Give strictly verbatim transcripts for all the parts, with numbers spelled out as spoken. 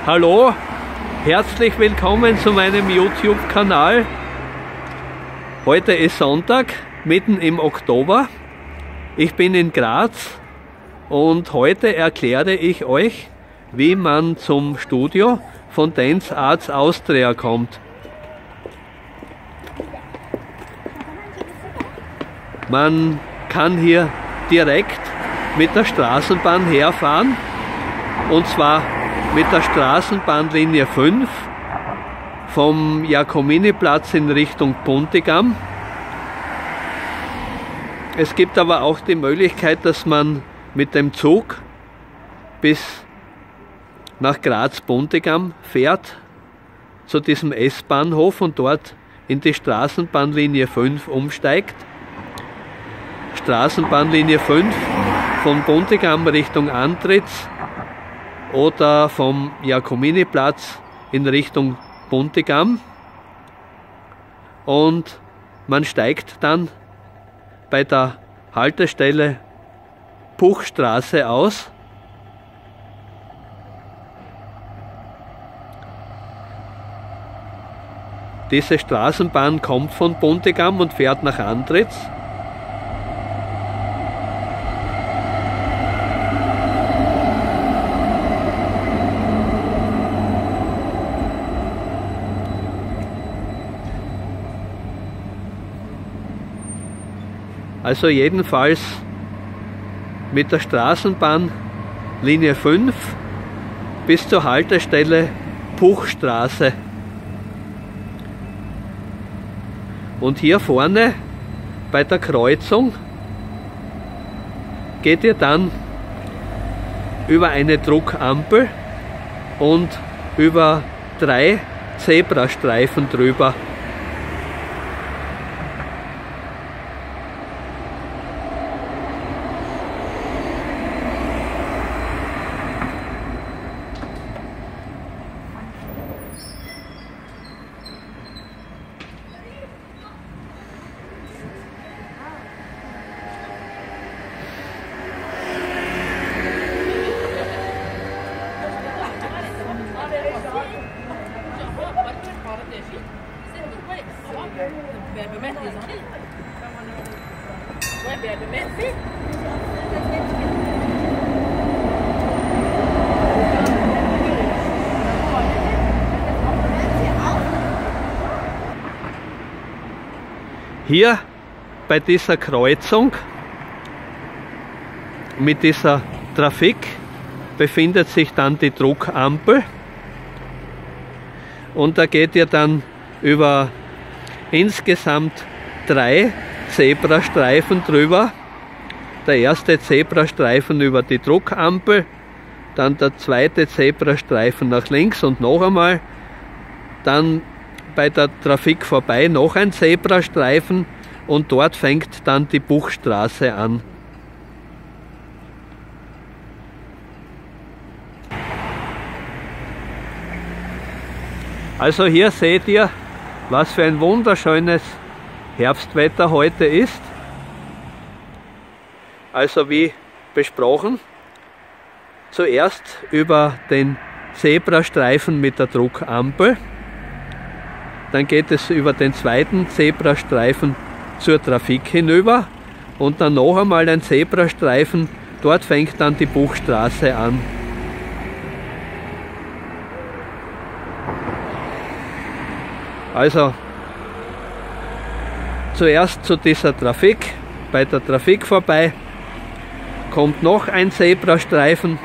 Hallo, herzlich willkommen zu meinem YouTube-Kanal. Heute ist Sonntag, mitten im Oktober. Ich bin in Graz und heute erkläre ich euch, wie man zum Studio von Dance Arts Austria kommt. Man kann hier direkt mit der Straßenbahn herfahren, und zwar mit der Straßenbahnlinie fünf vom Jakominiplatz in Richtung Puntigam. Es gibt aber auch die Möglichkeit, dass man mit dem Zug bis nach Graz-Puntigam fährt, zu diesem S-Bahnhof, und dort in die Straßenbahnlinie fünf umsteigt. Straßenbahnlinie fünf von Puntigam Richtung Antritz oder vom Jakominiplatz in Richtung Puntigam, und man steigt dann bei der Haltestelle Puchstraße aus. Diese Straßenbahn kommt von Puntigam und fährt nach Antritz. Also jedenfalls mit der Straßenbahn Linie fünf bis zur Haltestelle Puchstraße. Und hier vorne bei der Kreuzung geht ihr dann über eine Druckampel und über drei Zebrastreifen drüber. Hier bei dieser Kreuzung mit dieser Trafik befindet sich dann die Druckampel, und da geht ihr dann über insgesamt drei Zebrastreifen drüber. Der erste Zebrastreifen über die Druckampel, dann der zweite Zebrastreifen nach links und noch einmal, dann bei der Trafik vorbei noch ein Zebrastreifen, und dort fängt dann die Puchstraße an. Also hier seht ihr, was für ein wunderschönes Herbstwetter heute ist. Also wie besprochen, zuerst über den Zebrastreifen mit der Druckampel, dann geht es über den zweiten Zebrastreifen zur Trafik hinüber und dann noch einmal ein Zebrastreifen, dort fängt dann die Puchstraße an. Also zuerst zu dieser Trafik, bei der Trafik vorbei, kommt noch ein Zebrastreifen,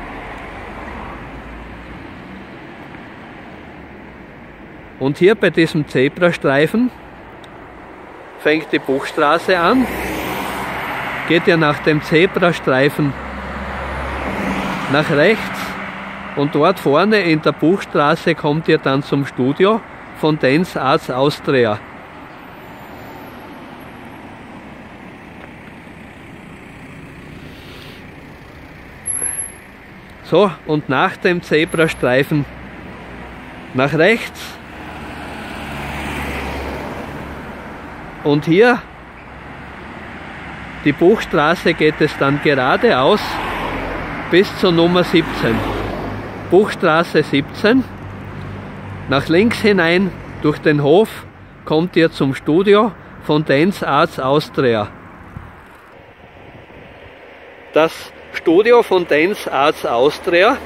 und hier bei diesem Zebrastreifen fängt die Puchstraße an, geht ihr nach dem Zebrastreifen nach rechts, und dort vorne in der Puchstraße kommt ihr dann zum Studio von Dance Arts Austria. So, und nach dem Zebrastreifen nach rechts, und hier die Puchstraße geht es dann geradeaus bis zur Nummer siebzehn. Buchstraße siebzehn. Nach links hinein durch den Hof kommt ihr zum Studio von Dance Arts Austria. Das Studio von Dance Arts Austria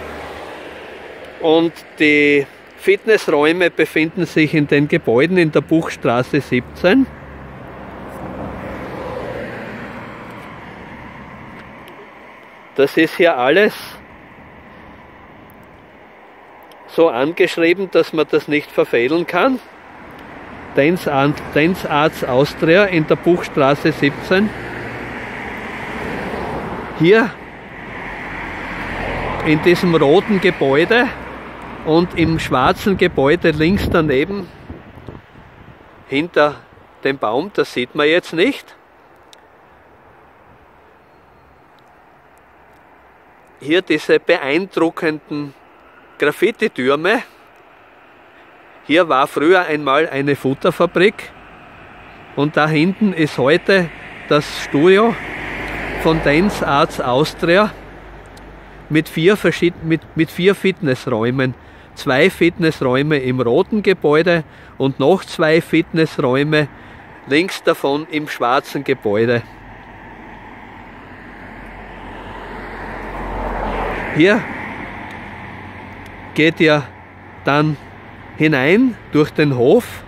und die Fitnessräume befinden sich in den Gebäuden in der Buchstraße siebzehn. Das ist hier alles so angeschrieben, dass man das nicht verfehlen kann. Dance Arts Austria in der Buchstraße siebzehn. Hier in diesem roten Gebäude und im schwarzen Gebäude links daneben, hinter dem Baum, das sieht man jetzt nicht. Hier diese beeindruckenden Graffiti-Türme. Hier war früher einmal eine Futterfabrik und da hinten ist heute das Studio von Dance Arts Austria mit vier, mit, mit vier Fitnessräumen. Zwei Fitnessräume im roten Gebäude und noch zwei Fitnessräume links davon im schwarzen Gebäude. Hier geht ihr dann hinein durch den Hof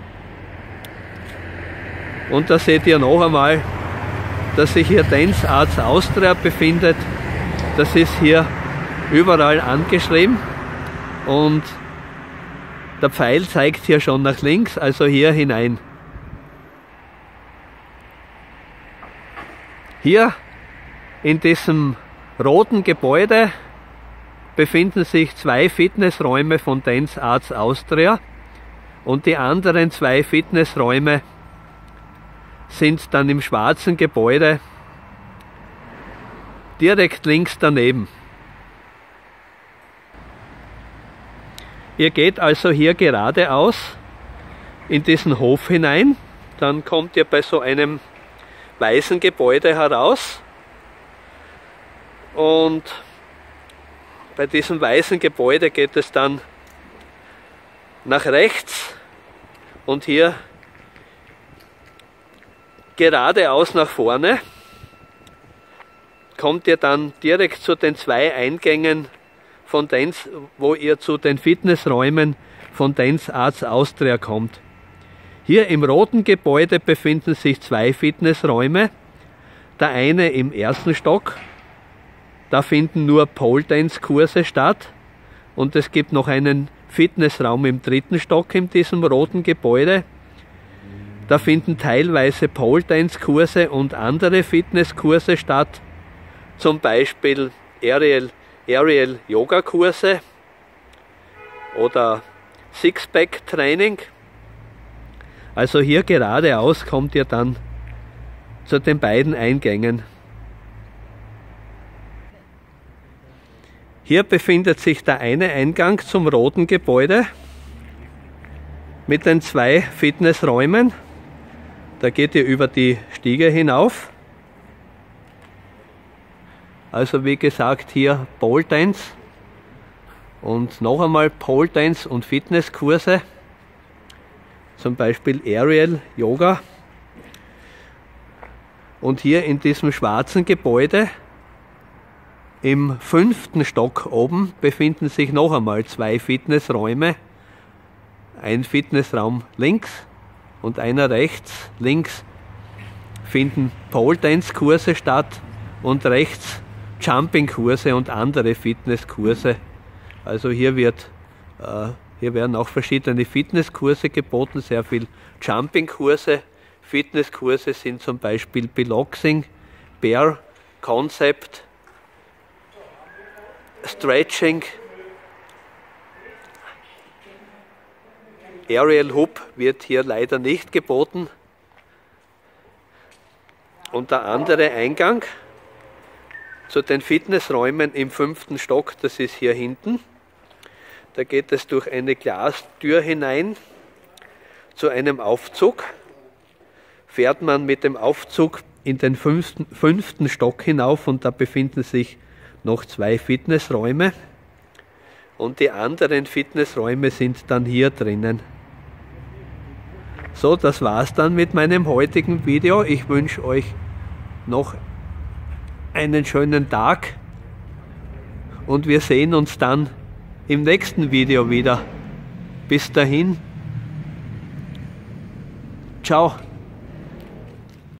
und da seht ihr noch einmal, dass sich hier Dance Arts Austria befindet. Das ist hier überall angeschrieben und der Pfeil zeigt hier schon nach links, also hier hinein. Hier in diesem roten Gebäude befinden sich zwei Fitnessräume von Dance Arts Austria und die anderen zwei Fitnessräume sind dann im schwarzen Gebäude direkt links daneben. Ihr geht also hier geradeaus in diesen Hof hinein, dann kommt ihr bei so einem weißen Gebäude heraus und bei diesem weißen Gebäude geht es dann nach rechts und hier geradeaus nach vorne. Kommt ihr dann direkt zu den zwei Eingängen von Dance, wo ihr zu den Fitnessräumen von Dance Arts Austria kommt. Hier im roten Gebäude befinden sich zwei Fitnessräume. Der eine im ersten Stock. Da finden nur Pole Dance Kurse statt und es gibt noch einen Fitnessraum im dritten Stock in diesem roten Gebäude. Da finden teilweise Pole Dance Kurse und andere Fitnesskurse statt, zum Beispiel Aerial, Aerial Yoga Kurse oder Sixpack Training. Also hier geradeaus kommt ihr dann zu den beiden Eingängen. Hier befindet sich der eine Eingang zum roten Gebäude mit den zwei Fitnessräumen. Da geht ihr über die Stiege hinauf. Also wie gesagt hier Pole Dance und noch einmal Pole Dance und Fitnesskurse, zum Beispiel Aerial Yoga. Und hier in diesem schwarzen Gebäude im fünften Stock oben befinden sich noch einmal zwei Fitnessräume. Ein Fitnessraum links und einer rechts. Links finden Pole Dance Kurse statt und rechts Jumping Kurse und andere Fitnesskurse. Also hier wird äh, hier werden auch verschiedene Fitnesskurse geboten, sehr viel Jumping Kurse. Fitnesskurse sind zum Beispiel Piloxing, Bear Concept, Stretching, Aerial Hoop wird hier leider nicht geboten. Und der andere Eingang zu den Fitnessräumen im fünften Stock, das ist hier hinten. Da geht es durch eine Glastür hinein zu einem Aufzug. Fährt man mit dem Aufzug in den fünften, fünften Stock hinauf und da befinden sich noch zwei Fitnessräume. und die anderen Fitnessräume sind dann hier drinnen. So, das war's dann mit meinem heutigen Video. Ich wünsche euch noch einen schönen Tag und wir sehen uns dann im nächsten Video wieder. Bis dahin, ciao.